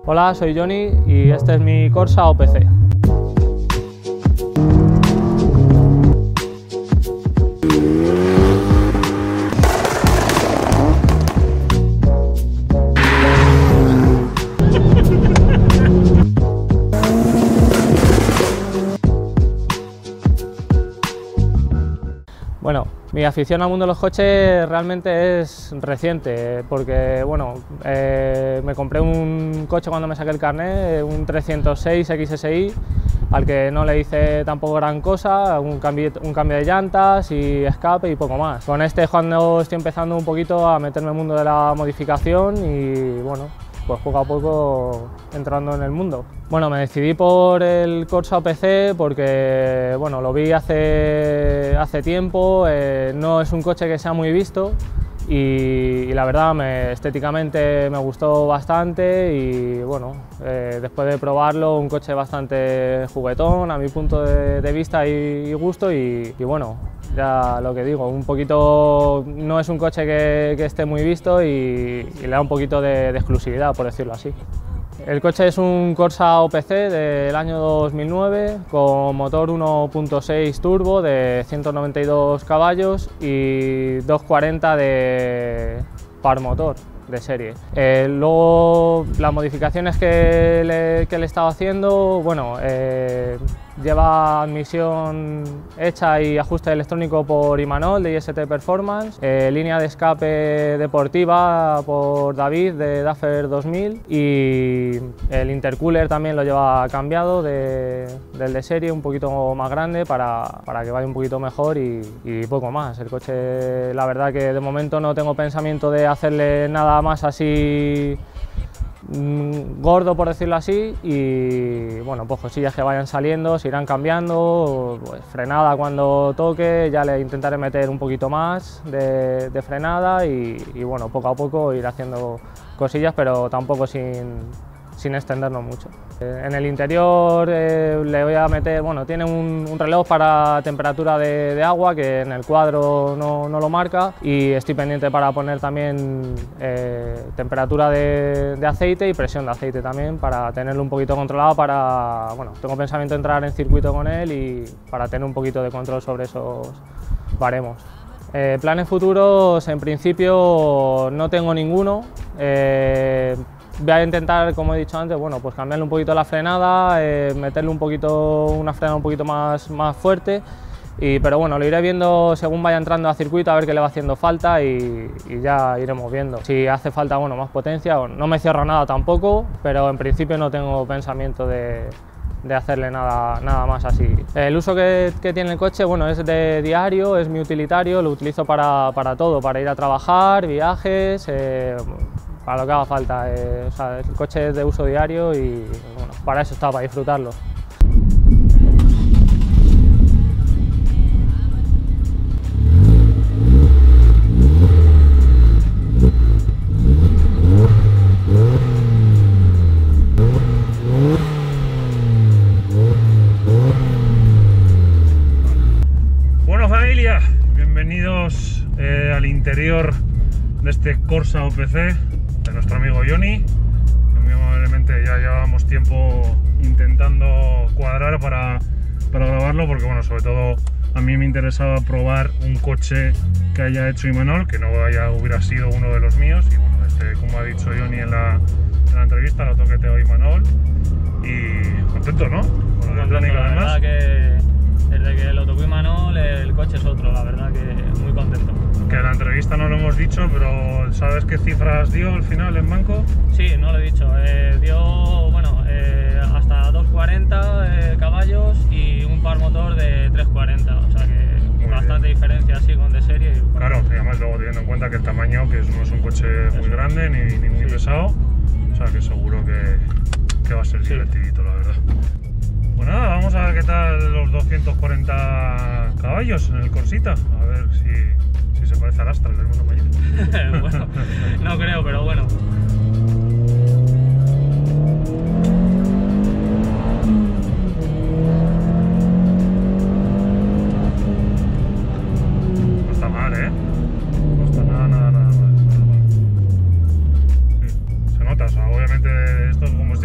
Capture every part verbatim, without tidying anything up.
Hola, soy Johnny y este es mi Corsa O P C. Bueno, mi afición al mundo de los coches realmente es reciente, porque bueno, eh, me compré un coche cuando me saqué el carnet, un trescientos seis X S I, al que no le hice tampoco gran cosa, un cambio, un cambio de llantas y escape y poco más. Con este es cuando estoy empezando un poquito a meterme en el mundo de la modificación y bueno, pues poco a poco entrando en el mundo. Bueno, me decidí por el Corsa O P C porque bueno, lo vi hace, hace tiempo, eh, no es un coche que sea muy visto y, y la verdad me, estéticamente me gustó bastante y bueno, eh, después de probarlo, un coche bastante juguetón a mi punto de, de vista y, y gusto y, y bueno, ya lo que digo, un poquito, no es un coche que, que esté muy visto y, y le da un poquito de, de exclusividad, por decirlo así. El coche es un Corsa O P C del año dos mil nueve con motor uno punto seis turbo de ciento noventa y dos caballos y doscientos cuarenta de par motor de serie. Eh, luego las modificaciones que le, que le he estado haciendo, bueno, eh, lleva admisión hecha y ajuste electrónico por Imanol de I S T Performance, eh, línea de escape deportiva por David de Daffer dos mil y el intercooler también lo lleva cambiado de, del de serie, un poquito más grande para, para que vaya un poquito mejor y, y poco más. El coche, la verdad que de momento no tengo pensamiento de hacerle nada más así gordo, por decirlo así, y bueno, pues cosillas que vayan saliendo se irán cambiando, pues frenada cuando toque, ya le intentaré meter un poquito más de, de frenada y, y bueno, poco a poco ir haciendo cosillas, pero tampoco sin, sin extendernos mucho. En el interior eh, le voy a meter, bueno, tiene un, un reloj para temperatura de, de agua que en el cuadro no, no lo marca y estoy pendiente para poner también eh, temperatura de, de aceite y presión de aceite también para tenerlo un poquito controlado para, bueno, tengo pensamiento de entrar en circuito con él y para tener un poquito de control sobre esos baremos. Eh, planes futuros, en principio no tengo ninguno. Eh, Voy a intentar, como he dicho antes, bueno, pues cambiarle un poquito la frenada, eh, meterle un poquito, una frenada un poquito más, más fuerte, y, pero bueno, lo iré viendo según vaya entrando a circuito a ver qué le va haciendo falta y, y ya iremos viendo. Si hace falta, bueno, más potencia, bueno, no me cierro nada tampoco, pero en principio no tengo pensamiento de, de hacerle nada, nada más así. El uso que, que tiene el coche, bueno, es de diario, es mi utilitario, lo utilizo para, para todo, para ir a trabajar, viajes, eh, para lo que haga falta. Eh, o sea, el coche es de uso diario y bueno, para eso está, para disfrutarlo. Bueno, familia, bienvenidos eh, al interior de este Corsa O P C de nuestro amigo Johnny, que muy amablemente ya llevábamos tiempo intentando cuadrar para, para grabarlo, porque bueno, sobre todo a mí me interesaba probar un coche que haya hecho Imanol, que no haya, hubiera sido uno de los míos, y bueno, este, como ha dicho Johnny en la, en la entrevista, lo toqueteo Imanol y contento, ¿no? Con la Contento, la además. verdad que desde que lo tocó Imanol el coche es otro, la verdad que muy contento. Que en la entrevista no lo hemos dicho, pero ¿sabes qué cifras dio al final en banco? Sí, no lo he dicho, eh, dio bueno, eh, hasta doscientos cuarenta eh, caballos y un par motor de trescientos cuarenta, o sea que Muy bastante bien. diferencia así con de serie. Y, bueno, Claro, y además luego teniendo en cuenta que el tamaño, que no es un coche muy grande ni, ni muy Sí. pesado, o sea que seguro que, que va a ser Sí. divertidito, la verdad. Pues nada, vamos a ver qué tal los doscientos cuarenta caballos en el Corsita, a ver si, si se parece al Astra, el hermano mayor. bueno, no creo, pero bueno. No está mal, ¿eh? No está nada, nada, nada mal. Nada mal. Sí, se nota, o sea, obviamente esto, como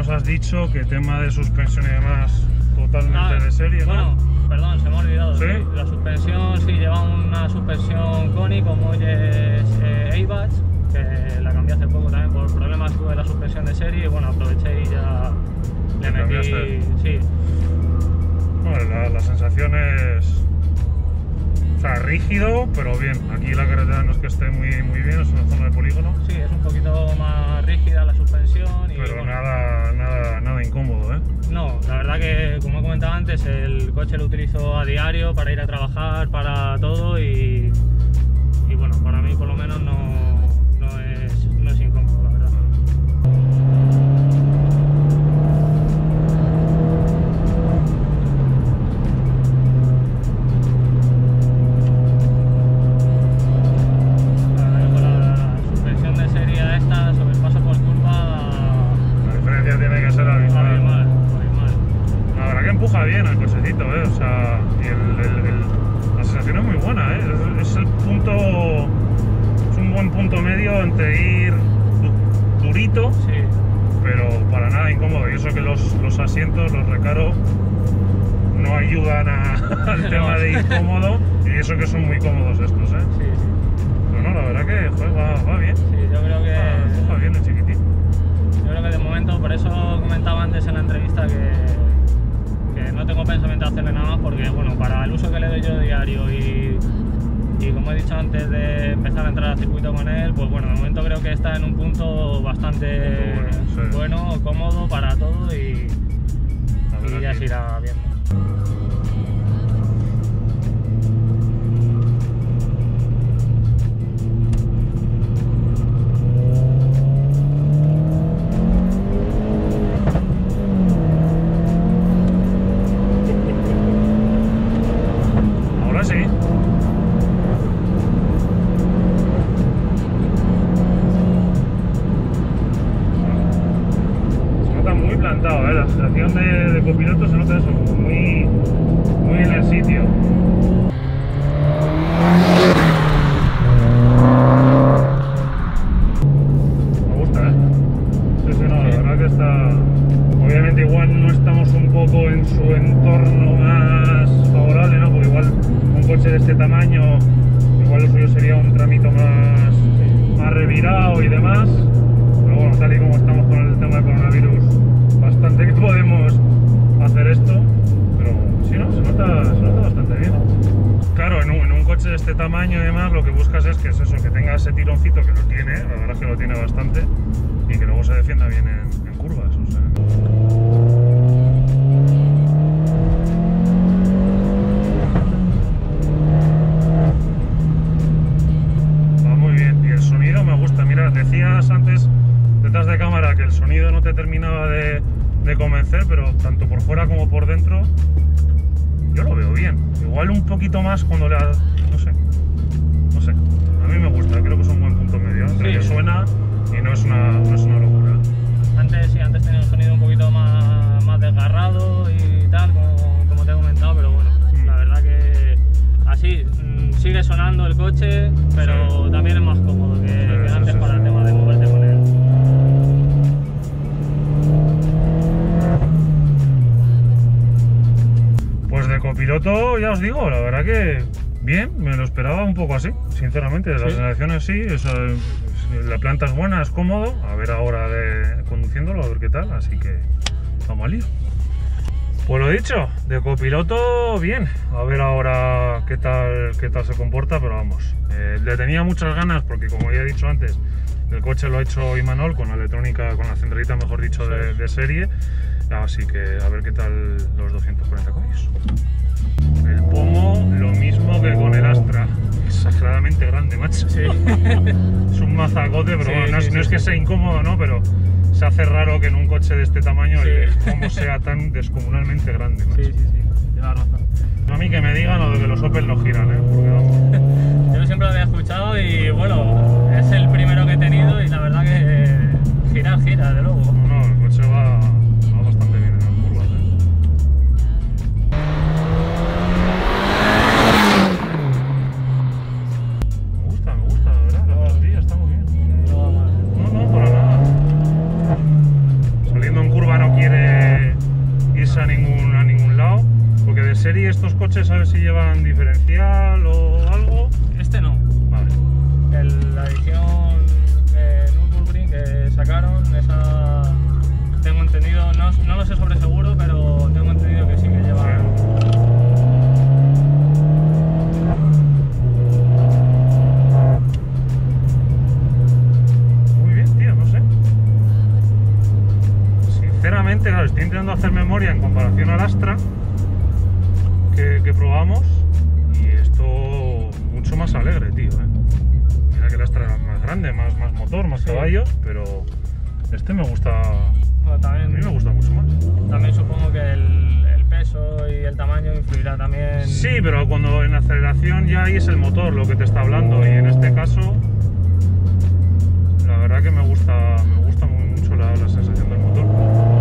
nos has dicho que tema de suspensión y demás totalmente Ah, de serie, ¿no? Bueno, perdón, se me ha olvidado. ¿Sí? Sí, la suspensión sí lleva una suspensión Koni con muelles eh, A-Batch, que la cambié hace poco también por problemas que tuve la suspensión de serie y bueno, aproveché y ya le ¿La metí. cambiaste? Sí, Bueno, la, la sensación es... O sea, rígido, pero bien. Aquí la carretera no es que esté muy, muy bien, es una zona de polígono. sí, es un poquito más rígida la suspensión y Pero bueno, nada, nada, nada incómodo, ¿eh? no, la verdad que como he comentado antes, el coche lo utilizo a diario para ir a trabajar, para todo y, y bueno, para mí por lo menos no, no, es, no es incómodo, la verdad. La verdad que con la suspensión de serie a esta, sobre el paso por curva, La diferencia tiene que ser abismal. abismal, abismal. La verdad que empuja bien el cochecito, ¿eh? O sea, y el, el- el- la sensación es muy buena, ¿eh? Es, es el punto... Es un buen punto medio entre ir du- durito, Sí. pero para nada incómodo. Y eso que los, los asientos, los recaro, no ayudan a- al tema de ir cómodo. Y eso que son muy cómodos estos, ¿eh? Sí, sí. Pero no, la verdad que joder, va, va bien. Sí, yo creo que, Ah, empuja bien el chiquitín. yo creo que de momento, por eso comentaba antes en la entrevista que, que no tengo pensamiento de hacerle nada más porque, bueno, para el uso que le doy yo diario y, y como he dicho antes de empezar a entrar al circuito con él, pues bueno, de momento creo que está en un punto bastante Punto bueno, sí. bueno, cómodo para todo y, La verdad y ya que- se irá viendo. Ahora sí. Se nota muy plantado, ¿eh? La sensación de, de copiloto se nota eso, como muy, muy en el sitio. Me gusta, ¿eh? Sí, sí, no, la verdad que está... Obviamente igual no estamos un poco en su entorno más favorable, ¿no? Porque igual un coche de este tamaño, igual lo suyo sería un trámite más, más revirado y demás. Pero bueno, tal y como estamos con el tema del coronavirus, bastante que podemos hacer esto. Pero sí, ¿no? Se nota, se nota bastante bien. Claro, en un, en un coche de este tamaño y demás, lo que buscas es que es eso, que tenga ese tironcito, que lo tiene, la verdad es que lo tiene bastante, y que luego se defienda bien en, en curvas. O sea. Va muy bien, y el sonido me gusta. Mira, decías antes detrás de cámara que el sonido no te terminaba de, de convencer, pero tanto por fuera como por dentro yo lo veo bien. Igual un poquito más cuando le ha... no sé, no sé. A mí me gusta, creo que es un buen punto medio, entre Sí. que suena y no es una, no es una locura. Antes sí, antes tenía un sonido un poquito más, más desgarrado y tal, como, como te he comentado, pero bueno, Mm. la verdad que así mm, sigue sonando el coche, pero Sí. también es más cómodo que, Sí, que sí, antes sí, para sí. el tema de moverte con él. Pues de copiloto, ya os digo, la verdad que bien, me lo esperaba un poco así, sinceramente. Las Sí. sensaciones sí, eso, la planta es buena, es cómodo. A ver ahora de conduciéndolo, a ver qué tal, así que vamos al lío. Pues lo dicho, de copiloto bien, a ver ahora qué tal, qué tal se comporta, pero vamos, eh, le tenía muchas ganas porque como ya he dicho antes, el coche lo ha hecho Imanol con la electrónica, con la centralita mejor dicho de, de serie, así que a ver qué tal los doscientos cuarenta caballos. El pomo lo mismo que con el Astra, exageradamente grande, macho. Sí. Es un mazacote, pero Sí, bueno, no, es, sí, no sí, es que sí. sea incómodo, ¿no? Pero se hace raro que en un coche de este tamaño Sí. el pomo sea tan descomunalmente grande, macho. Sí, sí, sí, llevas razón. No a mí que me digan lo de que los Opel no giran, ¿eh? Porque vamos. Yo siempre lo había escuchado y bueno, es el primero que he tenido y la verdad que eh, gira, gira, de luego. No, no, el coche va, va bastante bien en las curvas, ¿eh? Me gusta, me gusta, la verdad, la melodía está muy bien. No va mal. No, no, para nada. Saliendo en curva no Madrid estos coches, ¿sabes si llevan diferencial o algo? Este no. Vale. El, la edición eh, Nürburgring que sacaron, esa tengo entendido, no, no lo sé sobre seguro, pero tengo entendido que sí que llevan. Muy bien, tío, no sé. Sinceramente, claro, estoy intentando hacer memoria en comparación al Astra que, que probamos, y esto mucho más alegre, tío, ¿eh? Mira que el Astra era más grande, más, más motor, más Sí. caballos, pero este me gusta, Bueno, también, a mí me gusta mucho más. también supongo que el, el peso y el tamaño influirá también. Sí, pero cuando en aceleración ya ahí es el motor lo que te está hablando, y en este caso la verdad que me gusta, me gusta muy mucho la, la sensación del motor.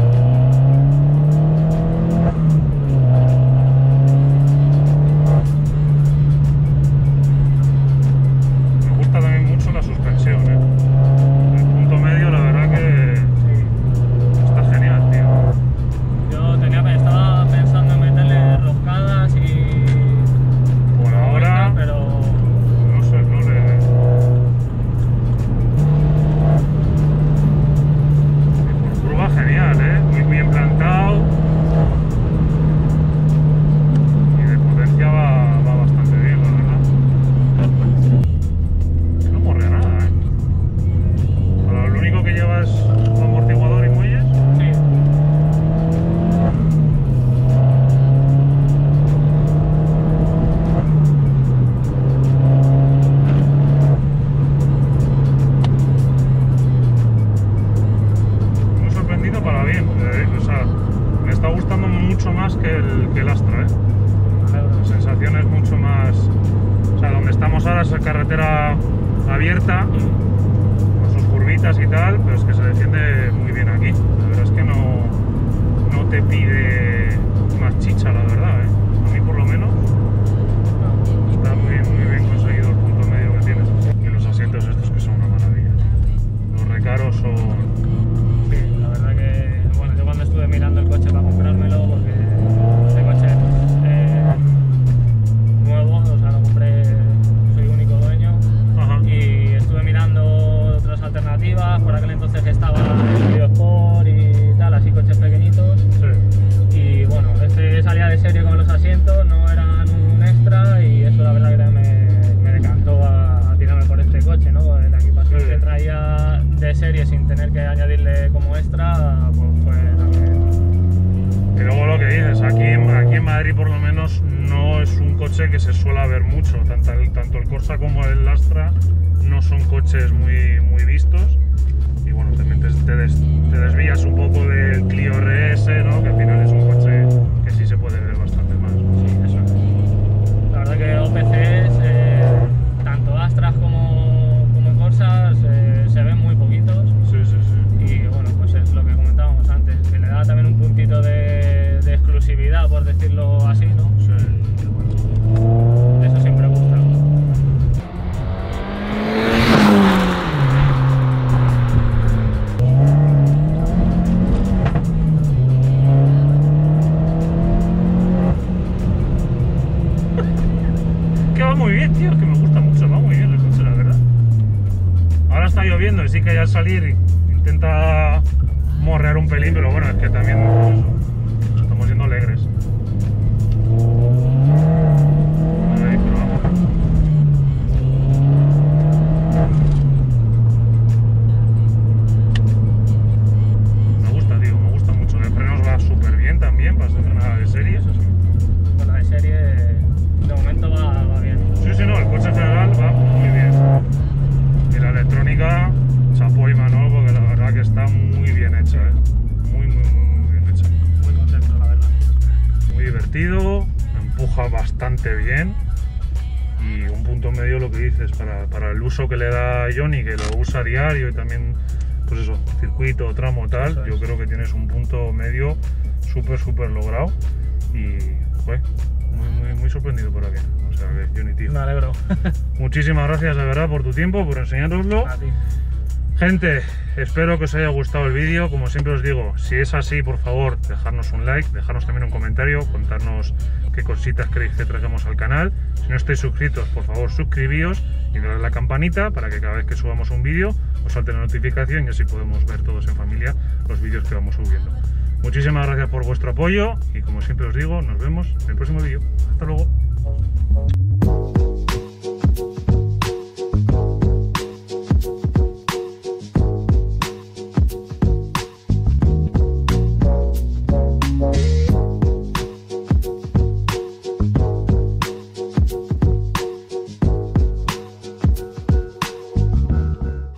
Me gusta también mucho la suspensión, ¿eh? El punto medio, la verdad que está genial, tío. Yo tenía, estaba pensando en meterle roscadas y. Por ahora, pero. no sé, no le... Por curva genial, ¿eh? Muy bien plantado. Y de potencia va, va bastante bien, la verdad. No morre nada, ¿eh? Pero lo único que lleva es amortiguador y muelles. Sí. Muy sorprendido para bien, eh, o sea, me está gustando mucho más que el, que el Astra, ¿eh? La sensación es mucho más... O sea, donde estamos ahora es carretera abierta, con sus curvitas y tal, pero es que se defiende muy bien aquí. La verdad es que no, no te pide más chicha, la verdad, ¿eh? A mí por lo menos está muy, muy bien conseguido el punto medio que tienes. Y los asientos estos que son una maravilla. Los recaros son... Sí, la verdad que, bueno, yo cuando estuve mirando el coche para comprármelo, porque este coche eh, nuevo, o sea, lo compré, soy único dueño, Ajá. y estuve mirando otras alternativas. Por aquel entonces estaba el Clio Sport y tal, así coches pequeñitos, Sí. y bueno, este salía de serie con los asientos, no eran un extra, y eso la verdad que también me, me decantó a, a tirarme por este coche, ¿no? La equipación Sí. que traía de serie sin tener que añadirle como extra, pues fue también. Y luego lo que dices, aquí, en- aquí en Madrid por lo menos no es un coche que se suele ver mucho, tanto el, tanto el Corsa como el Astra no son coches muy, muy vistos, y bueno, también te, te, des- te desvías un poco del Clio R S, ¿no? Que al final es un coche que sí se puede ver bastante más. Sí, eso es. La verdad que O P Cs, eh, tanto Astras como, como Corsas, eh, se ven muy poquitos. Sí, sí, sí. Y bueno, pues es lo que comentábamos antes, que le da también un puntito de, de exclusividad, por decirlo así, ¿no? Sí. Y bueno, eso siempre gusta. Que va muy bien, tío, es que me gusta mucho, va muy bien el coche, la verdad. Ahora está lloviendo y sí que ya al salir intenta morrear un pelín, pero bueno, es que también pues eso, estamos siendo alegres. Ahí, pero vamos. Me gusta, tío, me gusta mucho. De frenos va súper bien también, para ser frenada de serie. Eso sí. Con la de serie, de momento va, va bien. Sí, sí, no, el coche en general va muy bien. Y la electrónica, chapo y Manol, porque la verdad que está muy bien hecha, ¿eh? Muy, muy, muy, muy bien hecha. Muy contento, la verdad. Muy divertido, empuja bastante bien, y un punto medio, lo que dices, para, para el uso que le da Johnny, que lo usa a diario, y también, pues eso, circuito, tramo, tal, Eso es. yo creo que tienes un punto medio súper, súper logrado, y, joder, muy, muy, muy sorprendido por aquí. O sea, que Johnny, tío. Me alegro. Muchísimas gracias, de verdad, por tu tiempo, por enseñárnoslo. A ti. Gente, espero que os haya gustado el vídeo. Como siempre os digo, si es así, por favor, dejadnos un like, dejadnos también un comentario, contarnos qué cositas queréis que traigamos al canal. Si no estáis suscritos, por favor, suscribíos y dadle a la campanita para que cada vez que subamos un vídeo os salte la notificación y así podemos ver todos en familia los vídeos que vamos subiendo. Muchísimas gracias por vuestro apoyo y como siempre os digo, nos vemos en el próximo vídeo. Hasta luego.